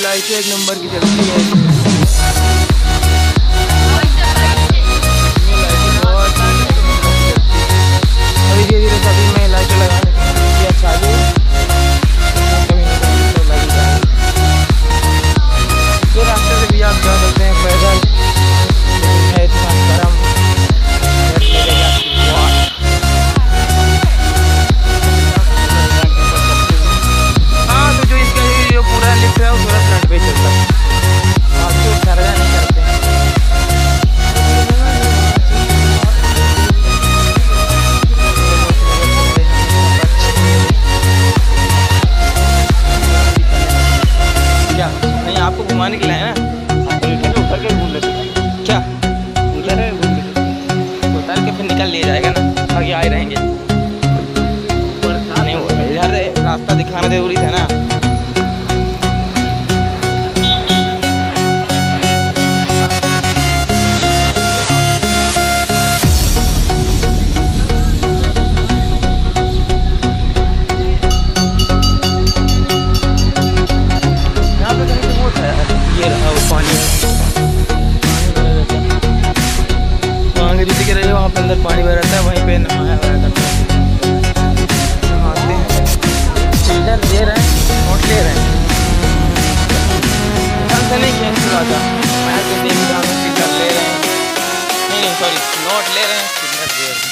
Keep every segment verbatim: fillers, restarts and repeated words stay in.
लाइटें एक नंबर की जलती है। अभी धीरे धीरे सभी में लाइटें लगाने की चालू ये रास्ते से भी आप जा सकते हैं पैदल, है इतना गर्म हाँ। तो जो इसका जो पूरा लिफ्ट है वो पूरा फ्रंट पे चलता है, आपको खर्चा नहीं करते हैं। क्या नहीं आपको घुमाने के लिए है ना, उतर के घूम लेते क्या उतर है घूम लेते उतर के फिर निकल ले जाएगा ना, आगे आए रहेंगे नहीं हो रहा इधर रास्ता दिखाना जरूरी था ना। ये रहा वो पानी वहाँ रीति के रहे वहाँ पे अंदर पानी भरा रहता है, वहीं पे नहाया हुआ रहता है। नहाते हैं, चिल्डर दे रहे हैं, नोट ले रहे हैं, से नहीं खेल चुका था मैं तो देख रहा हूँ चिल्डर ले रहे हैं, नहीं नहीं सॉरी नोट ले रहे हैं, चिल्डर दे रहे हैं।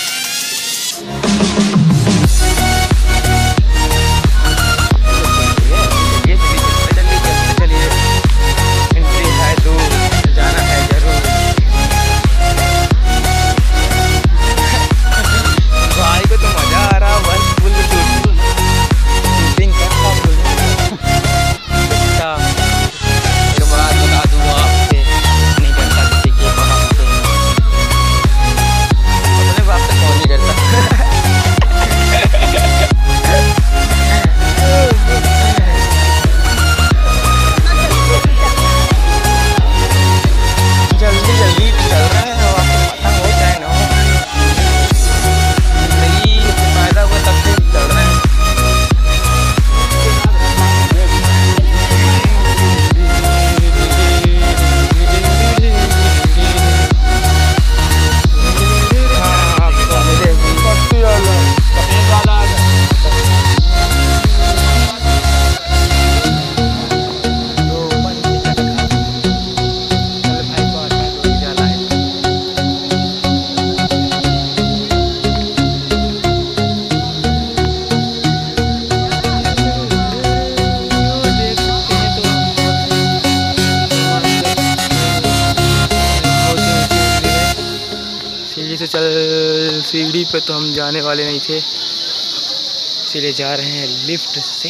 से चल सीढ़ी पे तो हम जाने वाले नहीं थे, इसीलिए जा रहे हैं लिफ्ट से।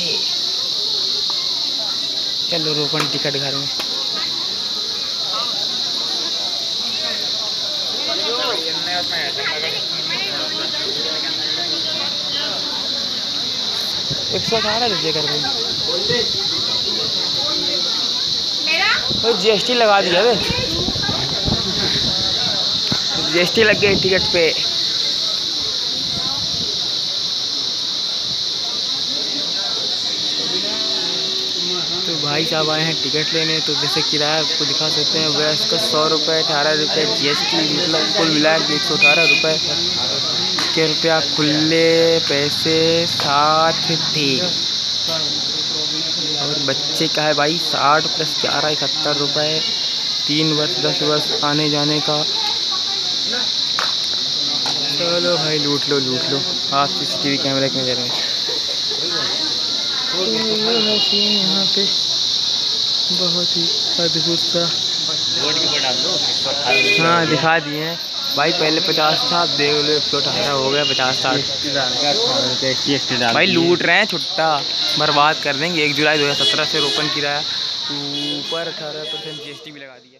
चलो रोपण टिकट घर में। एक सौ अठारह रुपये कर रहे हैं, जी एस टी लगा दिया वे, जी एस टी लग गई टिकट पे। तो भाई साहब आए हैं टिकट लेने, तो जैसे किराया आपको दिखा सकते हैं वैसे का सौ रुपये अठारह रुपये जी एस टी, मतलब कुल मिला के एक सौ अठारह रुपये के रुपया खुले पैसे साथ थे। और बच्चे का है भाई साठ प्लस ग्यारह इकहत्तर रुपये, तीन वर्ष दस वर्ष आने जाने का। चलो भाई लूट लो लूट लो आप सी सी टी वी कैमरे के नज़र में। यहाँ पे बहुत ही अद्भुत सा हाँ दिखा दिए हैं भाई, पहले पचास था, आप देख लो एक सौ अठारह हो गया, पचास साठ भाई लूट रहे हैं, छुट्टा बर्बाद कर देंगे। एक जुलाई दो हज़ार सत्रह से रोपण किराया ऊपर अठारह परसेंट जी एस टी भी लगा दिया।